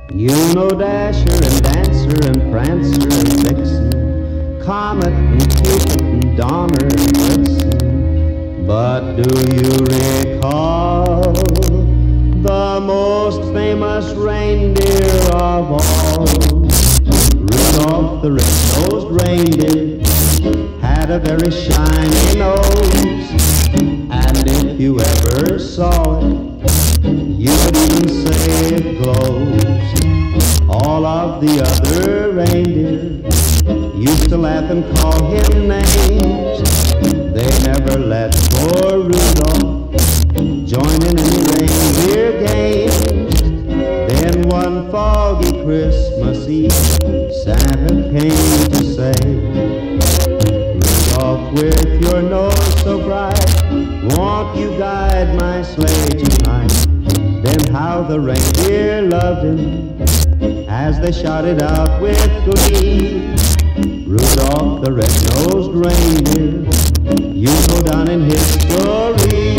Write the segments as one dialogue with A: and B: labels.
A: You know Dasher and Dancer and Prancer and Vixen, Comet and Cupid and Donner and Blitzen. But do you recall the most famous reindeer of all? Rudolph the red-nosed reindeer had a very shiny nose, and if you ever saw it, you would even say it glows. All of the other reindeer used to laugh and call him names. They never let poor Rudolph join in any reindeer games. Then one foggy Christmas Eve, Santa came to say, Rudolph, with your nose so bright, won't you guide my sleigh tonight? Then how the reindeer loved him as they shouted out with glee, Rudolph the red-nosed reindeer, you go down in history.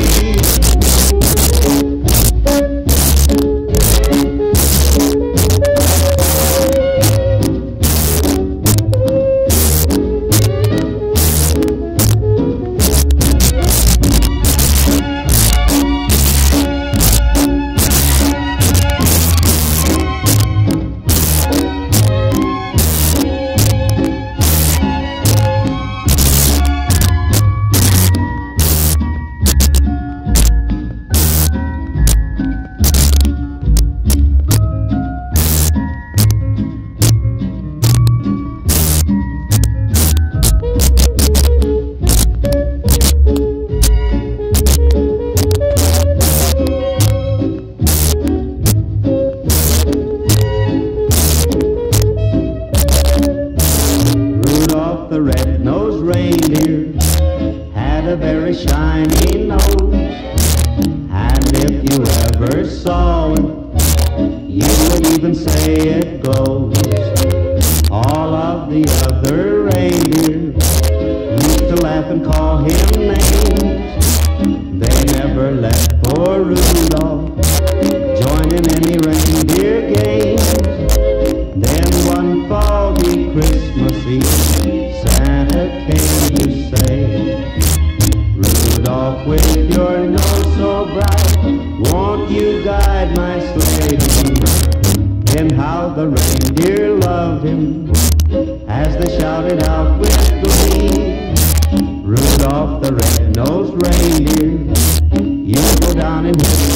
A: The red-nosed reindeer had a very shiny nose, and if you ever saw it, you would even say it glows. All of the other reindeer used to laugh and call him names. They never let poor Rudolph join in any reindeer games. Then one foggy Christmas Eve, Santa came to say, Rudolph, with your nose so bright, won't you guide my sleigh tonight? Then how the reindeer loved him as they shouted out with glee, Rudolph the red-nosed reindeer, you go down in history.